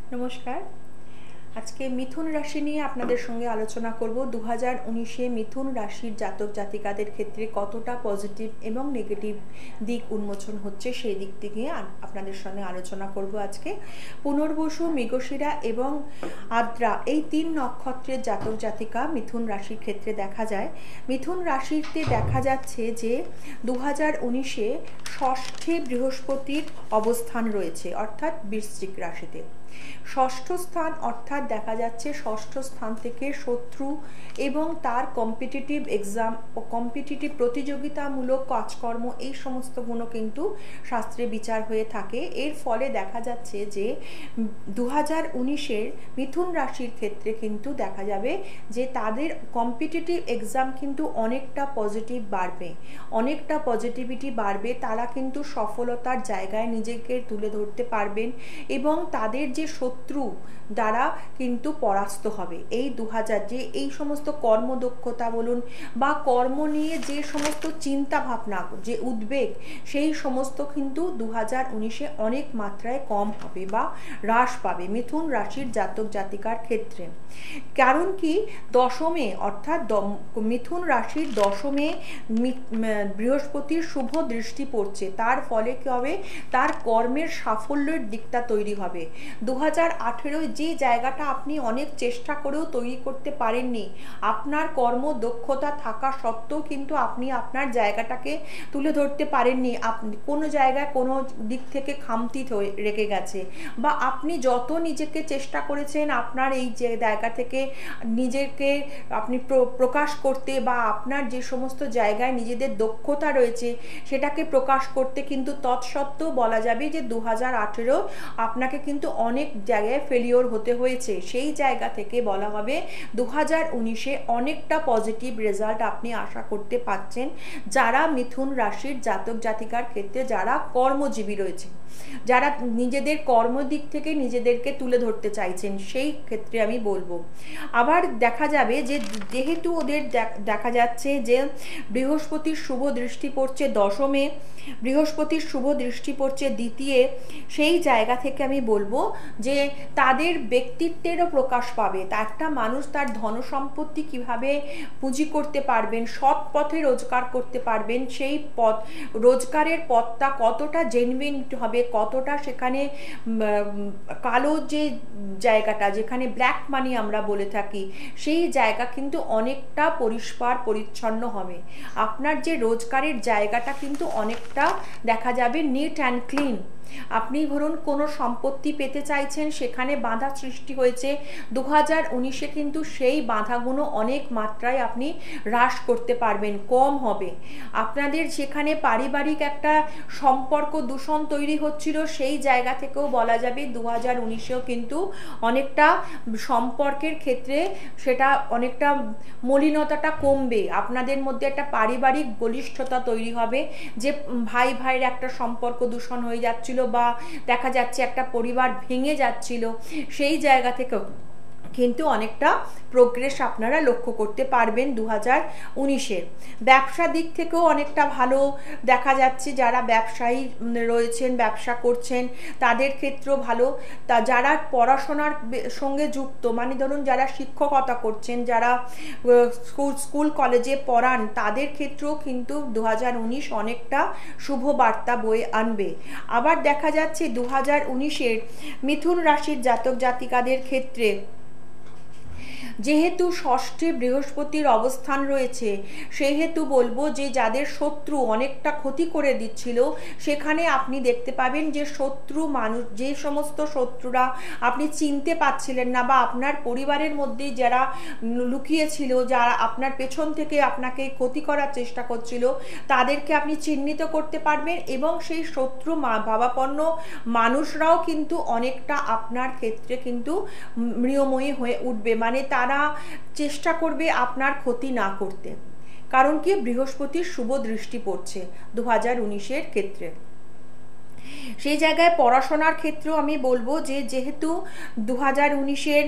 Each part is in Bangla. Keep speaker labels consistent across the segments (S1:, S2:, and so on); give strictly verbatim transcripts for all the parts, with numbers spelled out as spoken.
S1: নমস্কার। আজকে মিথুন রাশি নিয়ে আপনাদের সঙ্গে আলোচনা করব। দু হাজার উনিশে মিথুন রাশির জাতক জাতিকাদের ক্ষেত্রে কতটা পজিটিভ এবং নেগেটিভ দিক উন্মোচন হচ্ছে সেই দিক থেকে আপনাদের সঙ্গে আলোচনা করব আজকে। পুনর্বসু, মৃগশিরা এবং আদ্রা এই তিন নক্ষত্রের জাতক জাতিকা মিথুন রাশির ক্ষেত্রে দেখা যায়। মিথুন রাশিতে দেখা যাচ্ছে যে দু হাজার উনিশে ষষ্ঠে বৃহস্পতির অবস্থান রয়েছে, অর্থাৎ বৃশ্চিক রাশিতে। ষষ্ঠ স্থান অর্থাৎ দেখা যাচ্ছে ষষ্ঠ স্থান থেকে শত্রু এবং তার কম্পিটিটিভ এক্সাম ও কম্পিটিটিভ প্রতিযোগিতামূলক কাজকর্ম এই সমস্তগুলো কিন্তু শাস্ত্রে বিচার হয়ে থাকে। এর ফলে দেখা যাচ্ছে যে দু হাজার উনিশের মিথুন রাশির ক্ষেত্রে কিন্তু দেখা যাবে যে তাদের কম্পিটিটিভ এক্সাম কিন্তু অনেকটা পজিটিভ বাড়বে, অনেকটা পজিটিভিটি বাড়বে। তারা কিন্তু সফলতার জায়গায় নিজেকে তুলে ধরতে পারবেন এবং তাদের যে শত্রু দ্বারা কিন্তু পরাস্ত হবে। এই দু হাজার যে এই সমস্ত কর্মদক্ষতা বলুন বা কর্ম নিয়ে যে সমস্ত চিন্তা ভাবনা, যে উদ্বেগ, সেই সমস্ত কিন্তু দু হাজার উনিশে অনেক মাত্রায় কম হবে বা হ্রাস পাবে মিথুন রাশির জাতক জাতিকার ক্ষেত্রে। কারণ কি, দশমে অর্থাৎ মিথুন রাশির দশমে বৃহস্পতির শুভ দৃষ্টি পড়ছে। তার ফলে কি হবে, তার কর্মের সাফল্যের দিকটা তৈরি হবে। দু হাজার আঠেরোয় যে জায়গাটা আপনি অনেক চেষ্টা করেও তৈরি করতে পারেননি, আপনার কর্ম দক্ষতা থাকা সত্ত্বেও কিন্তু আপনি আপনার জায়গাটাকে তুলে ধরতে পারেননি, আপনি কোনো জায়গায় কোনো দিক থেকে খামতি রেখে গেছে, বা আপনি যত নিজেকে চেষ্টা করেছেন আপনার এই যে জায়গা থেকে নিজেকে আপনি প্রকাশ করতে বা আপনার যে সমস্ত জায়গায় নিজেদের দক্ষতা রয়েছে সেটাকে প্রকাশ করতে, কিন্তু তৎসত্ত্বেও বলা যাবে যে দু হাজার আঠেরো আপনাকে কিন্তু অনেক জায়গায় ফেলিওর হতে হয়েছে। সেই জায়গা থেকে বলা হবে দু হাজার উনিশে অনেকটা পজিটিভ রেজাল্ট আপনি আশা করতে পারছেন। যারা মিথুন রাশির জাতক জাতিকার ক্ষেত্রে যারা কর্মজীবী রয়েছে, যারা নিজেদের কর্মদিক থেকে নিজেদেরকে তুলে ধরতে চাইছেন, সেই ক্ষেত্রে আমি বলবো। আবার দেখা যাবে যে যেহেতু ওদের দেখা যাচ্ছে যে বৃহস্পতির শুভ দৃষ্টি পড়ছে দশমে, বৃহস্পতির শুভ দৃষ্টি পড়ছে দ্বিতীয়, সেই জায়গা থেকে আমি বলবো যে তাদের ব্যক্তিত্বেরও প্রকাশ পাবে। তা একটা মানুষ তার ধনসম্পত্তি কিভাবে পুঁজি করতে পারবেন, সৎ পথে রোজগার করতে পারবেন, সেই পথ রোজগারের পথটা কতটা জেনুইন হবে, কতটা সেখানে কালো যে জায়গাটা যেখানে ব্ল্যাক মানি আমরা বলে থাকি, সেই জায়গা কিন্তু অনেকটা পরিষ্কার পরিচ্ছন্ন হবে। আপনার যে রোজগারের জায়গাটা কিন্তু অনেকটা দেখা যাবে নিট অ্যান্ড ক্লিন। আপনি ধরুন কোনো সম্পত্তি পেতে চাইছেন, সেখানে বাধা সৃষ্টি হয়েছে, দু হাজার উনিশে কিন্তু সেই বাধাগুলো অনেক মাত্রায় আপনি হ্রাস করতে পারবেন, কম হবে। আপনাদের সেখানে পারিবারিক একটা সম্পর্ক দূষণ তৈরি হচ্ছিল, সেই জায়গা থেকেও বলা যাবে দু হাজার উনিশেও কিন্তু অনেকটা সম্পর্কের ক্ষেত্রে সেটা অনেকটা মলিনতাটা কমবে। আপনাদের মধ্যে একটা পারিবারিক বলিষ্ঠতা তৈরি হবে, যে ভাই ভাইয়ের একটা সম্পর্ক দূষণ হয়ে যাচ্ছিল বা দেখা যাচ্ছে একটা পরিবার ভেঙে যাচ্ছিল, সেই জায়গা থেকেও কিন্তু অনেকটা প্রোগ্রেস আপনারা লক্ষ্য করতে পারবেন দু হাজার উনিশের। ব্যবসা দিক থেকেও অনেকটা ভালো দেখা যাচ্ছে। যারা ব্যবসায়ী রয়েছেন, ব্যবসা করছেন, তাদের ক্ষেত্রেও ভালো। তা যারা পড়াশোনার সঙ্গে যুক্ত, মানে ধরুন যারা শিক্ষকতা করছেন, যারা স্কুল স্কুল কলেজে পড়ান, তাদের ক্ষেত্রেও কিন্তু দু হাজার উনিশ অনেকটা শুভ বার্তা বয়ে আনবে। আবার দেখা যাচ্ছে দু হাজার উনিশের মিথুন রাশির জাতক জাতিকাদের ক্ষেত্রে যেহেতু ষষ্ঠে বৃহস্পতির অবস্থান রয়েছে, সেহেতু বলবো যে যাদের শত্রু অনেকটা ক্ষতি করে দিচ্ছিল, সেখানে আপনি দেখতে পাবেন যে শত্রু মানুষ, যে সমস্ত শত্রুরা আপনি চিনতে পারছিলেন না বা আপনার পরিবারের মধ্যেই যারা লুকিয়েছিল, যারা আপনার পেছন থেকে আপনাকে ক্ষতি করার চেষ্টা করছিল, তাদেরকে আপনি চিহ্নিত করতে পারবেন এবং সেই শত্রু ভাবাপন্ন মানুষরাও কিন্তু অনেকটা আপনার ক্ষেত্রে কিন্তু মৃয়ময়ী হয়ে উঠবে। মানে তারা চেষ্টা করবে আপনার ক্ষতি না করতে। কারণ কি, বৃহস্পতির শুভ দৃষ্টি পড়ছে দু হাজার উনিশের ক্ষেত্রে। সেই জায়গায় পড়াশোনার ক্ষেত্রেও আমি বলবো যে যেহেতু দু হাজার উনিশের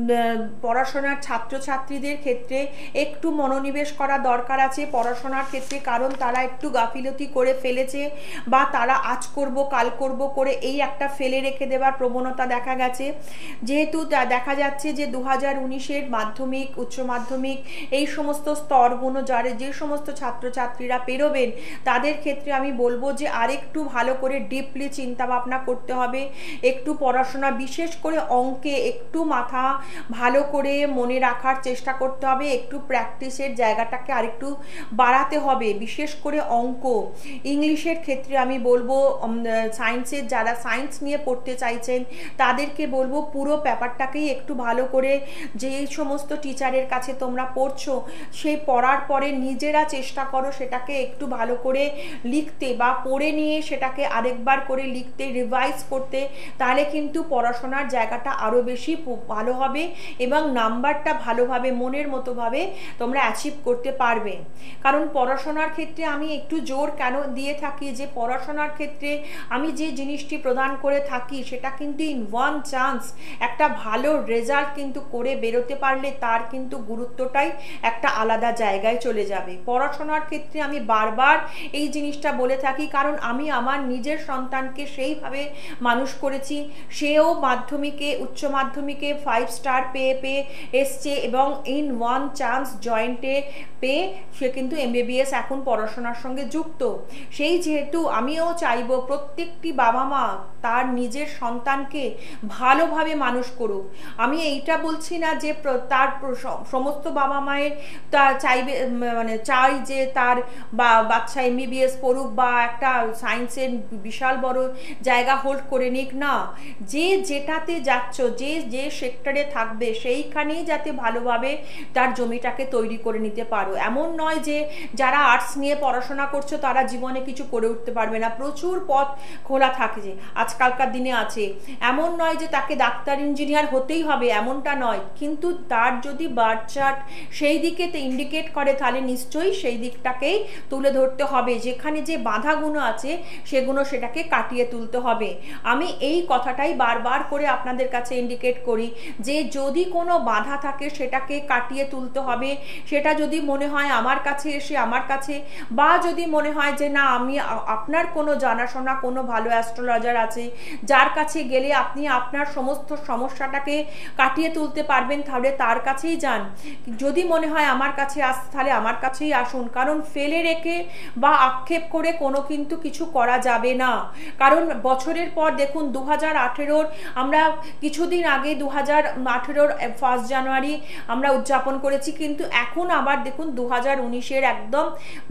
S1: পড়াশোনার ছাত্রছাত্রীদের ক্ষেত্রে একটু মনোনিবেশ করা দরকার আছে পড়াশোনার ক্ষেত্রে, কারণ তারা একটু গাফিলতি করে ফেলেছে বা তারা আজ করব কাল করব করে এই একটা ফেলে রেখে দেওয়ার প্রবণতা দেখা গেছে। যেহেতু দেখা যাচ্ছে যে দু হাজার উনিশের মাধ্যমিক উচ্চ মাধ্যমিক এই সমস্ত স্তরগুলো যারা যে সমস্ত ছাত্রছাত্রীরা পেরোবেন তাদের ক্ষেত্রে আমি বলবো যে আরেকটু ভালো করে ডিপলি চিন্তা ভাবনা করতে হবে, একটু পড়াশোনা বিশেষ করে অঙ্কে একটু মাথা ভালো করে মনে রাখার চেষ্টা করতে হবে, একটু প্র্যাকটিসের জায়গাটাকে আরেকটু বাড়াতে হবে, বিশেষ করে অঙ্ক। ইংলিশের ক্ষেত্রে আমি বলবো সায়েন্সের যারা সায়েন্স নিয়ে পড়তে চাইছেন তাদেরকে বলবো পুরো ব্যাপারটাকেই একটু ভালো করে যে সমস্ত টিচারের কাছে তোমরা পড়ছো সেই পড়ার পরে নিজেরা চেষ্টা করো সেটাকে একটু ভালো করে লিখতে বা পড়ে নিয়ে সেটাকে আরেকবার করে লিখতে রিভাইজ করতে, তাহলে কিন্তু পড়াশোনার জায়গাটা আরও বেশি ভালো হবে এবং নাম্বারটা ভালোভাবে মনের মতোভাবে তোমরা অ্যাচিভ করতে পারবে। কারণ পড়াশোনার ক্ষেত্রে আমি একটু জোর কেন দিয়ে থাকি যে পড়াশোনার ক্ষেত্রে আমি যে জিনিসটি প্রদান করে থাকি সেটা কিন্তু ইন ওয়ান চান্স একটা ভালো রেজাল্ট কিন্তু করে বেরোতে পারলে তার কিন্তু গুরুত্বটাই একটা আলাদা জায়গায় চলে যাবে। পড়াশোনার ক্ষেত্রে আমি বারবার এই জিনিসটা বলে থাকি, কারণ আমি আমার নিজের সন্তানকে সেইভাবে মানুষ করেছি, সেও মাধ্যমিকে উচ্চ মাধ্যমিকে ফাইভ স্টার পেয়ে পেয়ে এসছে এবং ইন ওয়ান চান্স জয়েন্টে পেয়ে সে কিন্তু এমবিবিএস এখন পড়াশোনার সঙ্গে যুক্ত। সেই যেহেতু আমিও চাইবো প্রত্যেকটি বাবা মা তার নিজের সন্তানকে ভালোভাবে মানুষ করুক। আমি এইটা বলছি না যে তার সমস্ত বাবা মায়ের তা চাইবে মানে চাই যে তার বা বাচ্চা এমবিবিএস পড়ুক বা একটা সায়েন্সের বিশাল বড় জায়গা হোল্ড করে নিক, না, যে যেটাতে যাচ্ছ যে যে সেক্টরে থাকবে সেইখানেই যাতে ভালোভাবে তার জমিটাকে তৈরি করে নিতে পারো। এমন নয় যে যারা আর্টস নিয়ে পড়াশোনা করছো তারা জীবনে কিছু করে উঠতে পারবে না, প্রচুর পথ খোলা থাকে যে আজকালকার দিনে আছে। এমন নয় যে তাকে ডাক্তার ইঞ্জিনিয়ার হতেই হবে এমনটা নয়, কিন্তু তার যদি বার্থ চার্ট সেই দিকে ইন্ডিকেট করে তাহলে নিশ্চয়ই সেই দিকটাকেই তুলে ধরতে হবে, যেখানে যে বাধাগুলো আছে সেগুলো সেটাকে কাটিয়ে তুলতে হবে। আমি এই কথাটাই বারবার করে আপনাদের কাছে ইন্ডিকেট করি যে যদি কোনো বাধা থাকে সেটাকে কাটিয়ে তুলতে হবে। সেটা যদি মনে হয় আমার কাছে এসে আমার কাছে, বা যদি মনে হয় যে না আমি আপনার কোনো জানাশোনা কোনো ভালো অ্যাস্ট্রোলজার আছে যার কাছে গেলে আপনি আপনার সমস্ত সমস্যাটাকে কাটিয়ে তুলতে পারবেন, তাহলে তার কাছেই যান। যদি মনে হয় আমার কাছে আস তাহলে আমার কাছেই আসুন, কারণ ফেলে রেখে বা আক্ষেপ করে কোনো কিন্তু কিছু করা যাবে না। কারণ বছরের পর দেখুন দু হাজার আঠেরোর আমরা কিছুদিন আগে দু হাজার আঠেরোর ফার্স্ট জানুয়ারি আমরা উদযাপন করেছি, কিন্তু এখন আবার দেখুন দু হাজার উনিশের একদম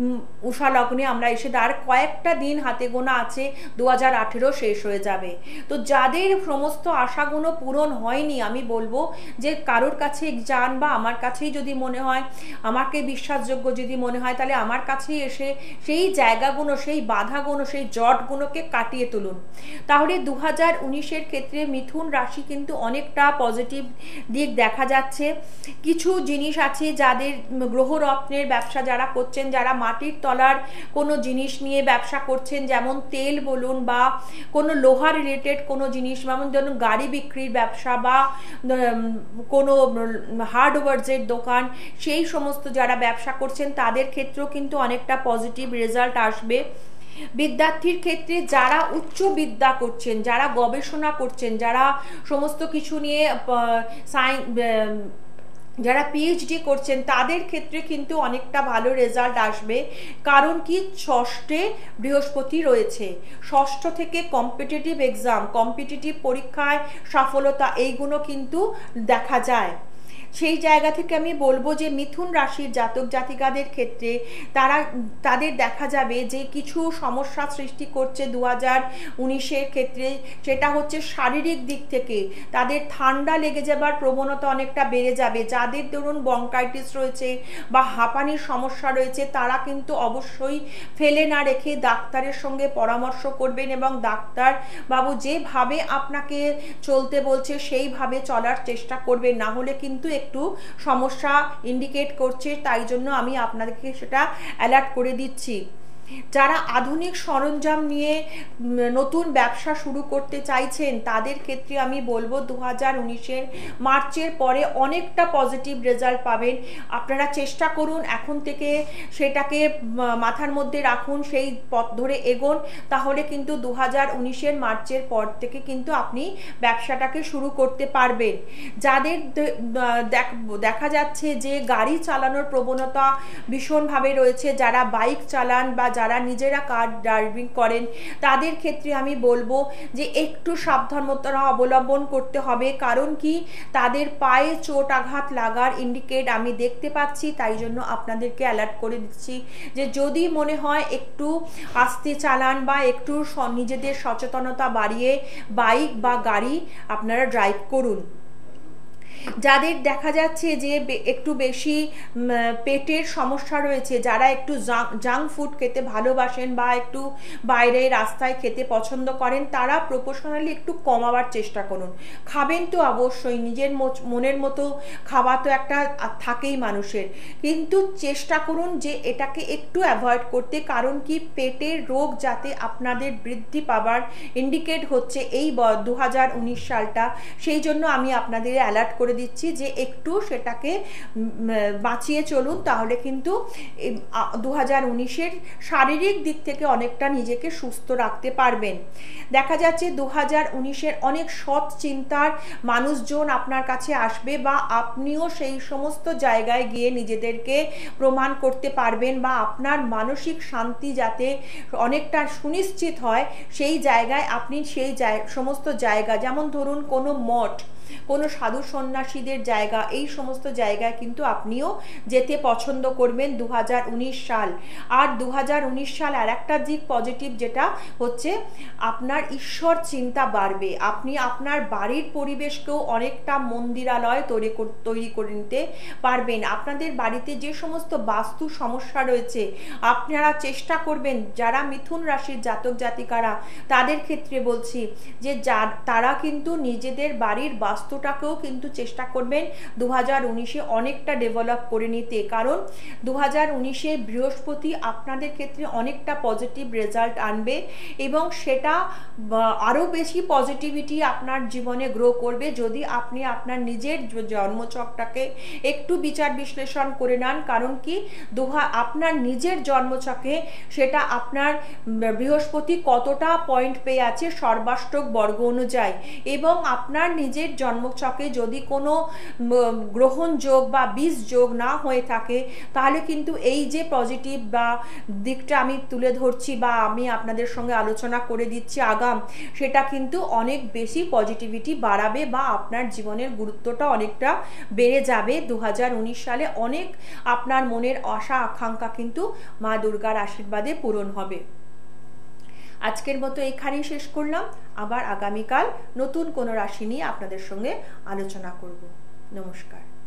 S1: উষা লগ্নে আমরা এসে আর কয়েকটা দিন হাতে গোনা আছে দু হাজার আঠেরো শেষ হয়ে যাবে। তো যাদের সমস্ত আশাগুলো পূরণ হয়নি আমি বলবো যে কারোর কাছে যান বা আমার কাছেই যদি মনে হয়, আমাকে বিশ্বাসযোগ্য যদি মনে হয়, তাহলে আমার কাছেই এসে সেই জায়গাগুলো সেই বাধাগুলো সেই জটগুলোকে কাটিয়ে তুলুন। তাহলে দু হাজার উনিশের ক্ষেত্রে মিথুন রাশি কিন্তু অনেকটা পজিটিভ দিক দেখা যাচ্ছে। কিছু জিনিস আছে যাদের গ্রহরত্নের ব্যবসা যারা করছেন, যারা মাটির তলার কোনো জিনিস নিয়ে ব্যবসা করছেন, যেমন তেল বলুন বা কোনো লোহা রিলেটেড কোনো জিনিস, যেমন ধরুন গাড়ি বিক্রির ব্যবসা বা কোনো হার্ডওয়্যারসের দোকান, সেই সমস্ত যারা ব্যবসা করছেন তাদের ক্ষেত্রেও কিন্তু অনেকটা পজিটিভ রেজাল্ট আসবে। বিদ্যার্থীর ক্ষেত্রে যারা উচ্চ বিদ্যা করছেন, যারা গবেষণা করছেন, যারা সমস্ত কিছু নিয়ে সায়েন্স যারা পিএইচডি করছেন তাদের ক্ষেত্রে কিন্তু অনেকটা ভালো রেজাল্ট আসবে। কারণ কি ষষ্ঠে বৃহস্পতি রয়েছে, ষষ্ঠ থেকে কম্পিটিটিভ এক্সাম কম্পিটিটিভ পরীক্ষায় সফলতা এইগুলো কিন্তু দেখা যায়। সেই জায়গা থেকে আমি বলবো যে মিথুন রাশির জাতক জাতিকাদের ক্ষেত্রে তারা তাদের দেখা যাবে যে কিছু সমস্যা সৃষ্টি করছে দু হাজার উনিশের ক্ষেত্রে, সেটা হচ্ছে শারীরিক দিক থেকে তাদের ঠান্ডা লেগে যাবার প্রবণতা অনেকটা বেড়ে যাবে। যাদের ধরুন ব্রঙ্কাইটিস রয়েছে বা হাঁপানির সমস্যা রয়েছে তারা কিন্তু অবশ্যই ফেলে না রেখে ডাক্তারের সঙ্গে পরামর্শ করবেন এবং ডাক্তার বাবু যেভাবে আপনাকে চলতে বলছে সেইভাবে চলার চেষ্টা করবেন, না হলে কিন্তু একটু সমস্যা ইন্ডিকেট করছে। তাই জন্য আমি আপনাদেরকে সেটা অ্যালার্ট করে দিচ্ছি। যারা আধুনিক সরঞ্জাম নিয়ে নতুন ব্যবসা শুরু করতে চাইছেন তাদের ক্ষেত্রে আমি বলবো দু হাজার উনিশের মার্চের পরে অনেকটা পজিটিভ রেজাল্ট পাবেন। আপনারা চেষ্টা করুন এখন থেকে সেটাকে মাথার মধ্যে রাখুন, সেই পথ ধরে এগোন, তাহলে কিন্তু দু হাজার উনিশের মার্চের পর থেকে কিন্তু আপনি ব্যবসাটাকে শুরু করতে পারবেন। যাদের দেখা যাচ্ছে যে গাড়ি চালানোর প্রবণতা ভীষণভাবে রয়েছে, যারা বাইক চালান বা যারা নিজেরা কার ড্রাইভিং করেন তাদের ক্ষেত্রে আমি বলবো যে একটু সাবধানতা অবলম্বন করতে হবে, কারণ কি তাদের পায়ে চোট আঘাত লাগার ইন্ডিকেট আমি দেখতে পাচ্ছি। তাই জন্য আপনাদেরকে অ্যালার্ট করে দিচ্ছি যে যদি মনে হয় একটু আস্তে চালান বা একটু নিজেদের সচেতনতা বাড়িয়ে বাইক বা গাড়ি আপনারা ড্রাইভ করুন। যাদের দেখা যাচ্ছে যে একটু বেশি পেটের সমস্যা রয়েছে, যারা একটু জাঙ্ক ফুড খেতে ভালোবাসেন বা একটু বাইরে রাস্তায় খেতে পছন্দ করেন, তারা প্রপোর্শনালি একটু কমাবার চেষ্টা করুন। খাবেন তো অবশ্যই, নিজের মনের মতো খাওয়া তো একটা থাকেই মানুষের, কিন্তু চেষ্টা করুন যে এটাকে একটু অ্যাভয়েড করতে, কারণ কি পেটের রোগ যাতে আপনাদের বৃদ্ধি পাবার ইন্ডিকেট হচ্ছে এই দু হাজার উনিশ সালটা। সেই জন্য আমি আপনাদের অ্যালার্ট করে দিচ্ছি যে একটু সেটাকে বাঁচিয়ে চলুন, তাহলে কিন্তু দু হাজার উনিশের শারীরিক দিক থেকে অনেকটা নিজেকে সুস্থ রাখতে পারবেন। দেখা যাচ্ছে দু হাজার উনিশের অনেক সৎ চিন্তার মানুষজন আপনার কাছে আসবে বা আপনিও সেই সমস্ত জায়গায় গিয়ে নিজেদেরকে প্রমাণ করতে পারবেন, বা আপনার মানসিক শান্তি যাতে অনেকটা সুনিশ্চিত হয় সেই জায়গায় আপনি সেই সমস্ত জায়গা, যেমন ধরুন কোনো মঠ, কোনো সাধু সন্ন্যাসীদের জায়গা, এই সমস্ত জায়গায় কিন্তু আপনিও যেতে পছন্দ করবেন দু হাজার উনিশ সাল। আর দু হাজার উনিশ সাল আর একটা দিক পজিটিভ যেটা হচ্ছে আপনার ঈশ্বর চিন্তা বাড়বে। আপনি আপনার বাড়ির পরিবেশকেও অনেকটা মন্দিরালয় তৈরি তৈরি করে নিতে পারবেন। আপনাদের বাড়িতে যে সমস্ত বাস্তু সমস্যা রয়েছে আপনারা চেষ্টা করবেন, যারা মিথুন রাশির জাতক জাতিকারা তাদের ক্ষেত্রে বলছি যে যা তারা কিন্তু নিজেদের বাড়ির বাস্তুটাকেও কিন্তু চেষ্টা করবেন দু হাজার উনিশে অনেকটা ডেভেলপ করে নিতে, কারণ দু হাজার উনিশে বৃহস্পতি আপনাদের ক্ষেত্রে অনেকটা পজিটিভ রেজাল্ট আনবে এবং সেটা আরও বেশি পজিটিভিটি আপনার জীবনে গ্রো করবে যদি আপনি আপনার নিজের জন্মছকটাকে একটু বিচার বিশ্লেষণ করে নেন। কারণ কি দুহা আপনার নিজের জন্মছকে সেটা আপনার বৃহস্পতি কতটা পয়েন্ট পেয়ে আছে সর্বাষ্টক বর্গ অনুযায়ী, এবং আপনার নিজের জন্মছকে যদি কোনো গ্রহণ যোগ বা বীজ যোগ না হয়ে থাকে তাহলে কিন্তু এই যে পজিটিভ বা দিকটা আমি তুলে ধরছি বা আমি আপনাদের সঙ্গে আলোচনা করে দিচ্ছি আগাম, সেটা কিন্তু অনেক বেশি পজিটিভিটি বাড়াবে বা আপনার জীবনের গুরুত্বটা অনেকটা বেড়ে যাবে। দু হাজার উনিশ সালে অনেক আপনার মনের আশা আকাঙ্ক্ষা কিন্তু মা দুর্গার আশীর্বাদে পূরণ হবে। আজকের মতো এখানেই শেষ করলাম, আবার আগামীকাল নতুন কোনো রাশি নিয়ে আপনাদের সঙ্গে আলোচনা করব। নমস্কার।